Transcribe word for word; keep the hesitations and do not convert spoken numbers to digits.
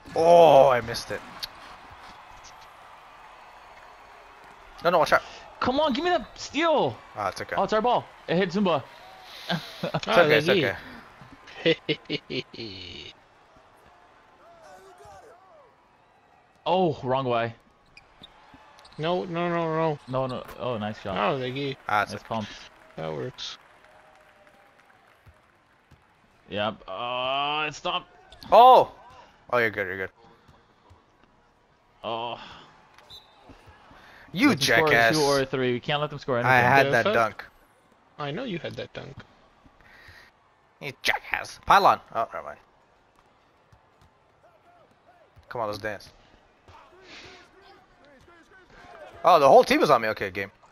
Oh, I missed it. No, no, watch out. Come on, give me that steal. Ah, it's okay. Oh, it's our ball. It hit Zumba. It's Ah, okay, it's lagi. okay. Oh, wrong way. No, no, no, no. No, no. Oh, nice shot. No, lagi. Ah, it's Nice okay. pump. That works. Yep. Oh, it stopped. Oh! Oh, you're good, you're good. Oh. You Let them score jackass. two or three. We can't let them score anything. I had Yeah, that fuck. dunk. I know you had that dunk. You jackass. Pylon. Oh, never mind. Come on, let's dance. Oh, the whole team is on me. Okay, game.